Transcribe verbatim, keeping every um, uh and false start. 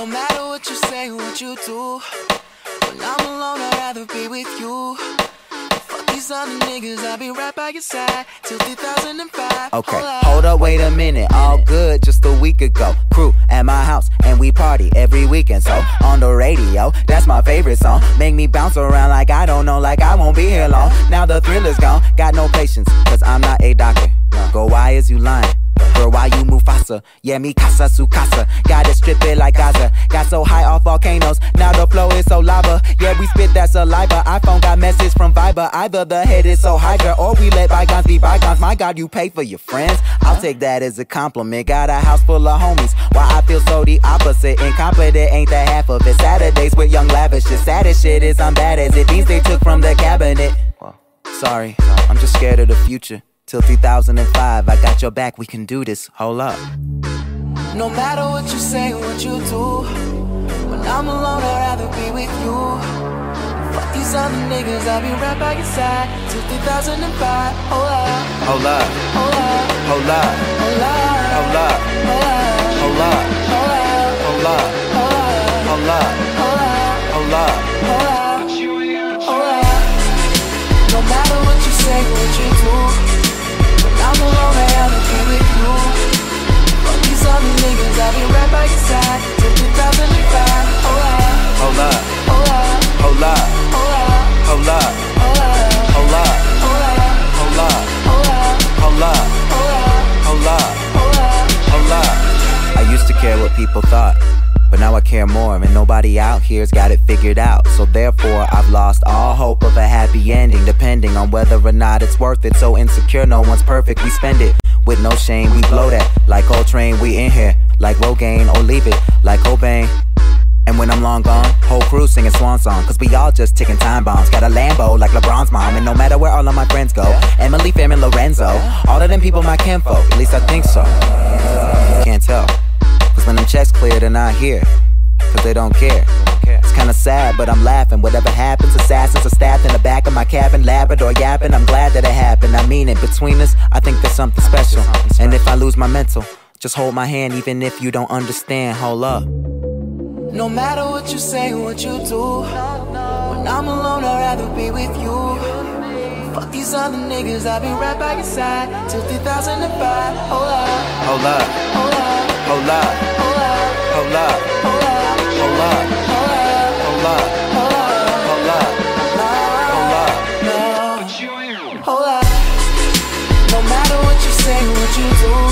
No matter what you say, what you do, when I'm alone, I'd rather be with you. Fuck these other niggas, I'll be right by your side till two thousand five. Okay, hold up, wait a minute. All good just a week ago. Crew at my house and we party every weekend. So on the radio, that's my favorite song. Make me bounce around like I don't know, like I won't be here long. Now the thrill is gone, got no patience, cause I'm not a doctor. Go, why is you lying? Girl, why you Mufasa? Yeah, me casa su casa. Got it strip it like Gaza. Got so high off volcanoes, now the flow is so lava. Yeah, we spit that saliva. iPhone got message from Viber. Either the head is so high, girl, or we let bygones be bygones. My God, you pay for your friends. I'll take that as a compliment. Got a house full of homies. Why I feel so the opposite. Incompetent ain't the half of it. Saturdays with young lavish. The saddest shit is I'm bad as it. These they took from the cabinet. Sorry, I'm just scared of the future. Till two thousand five, I got your back, we can do this, hold up. No matter what you say, what you do, when I'm alone, I'd rather be with you. Fuck these other niggas, I'll be right by your side till two thousand five. Hold up, hold up, hold up, hold up, hold up, hold up, hold up, hold up, hold up, hold up, hold up, hold up. No matter what you say, what you do, I'm alone, I'd rather be with you. Fuck these other niggas, I'll be right by your side till two thousand five. Hold up, hold up, hold up, hold up, hold up, hold up, hold up, hold up, hold up, hold up, hold up, hold up, hold up, hold up. I used to care what people thought, but now I care more, and nobody out here's got it figured out. So therefore, I've lost all hope of a happy ending, depending on whether or not it's worth it. So insecure, no one's perfect, we spend it with no shame, we blow that. Like Coltrane, we in here, like Rogaine, or leave it, like Cobain. And when I'm long gone, whole crew singing swan song, cause we all just ticking time bombs. Got a Lambo like LeBron's mom, and no matter where all of my friends go, Emily, Fam, and Lorenzo, all of them people my kinfolk, at least I think so. Can't tell, cause when them checks clear, they're not here, cause they don't care. It's kinda sad, but I'm laughing. Whatever happens, assassins are stabbed in the back of my cabin, Labrador yapping, I'm glad that it happened. I mean it, between us, I think there's something special. And if I lose my mental, just hold my hand even if you don't understand, hold up. No matter what you say, what you do, when I'm alone, I'd rather be with you. Fuck these other niggas, I'll be right by your side till two thousand five. Hold up, hold up, hold up, hold up, hold up, hold up, hold up, hold up, hold up, hold up, hold up, hold up. No matter what you say, what you do,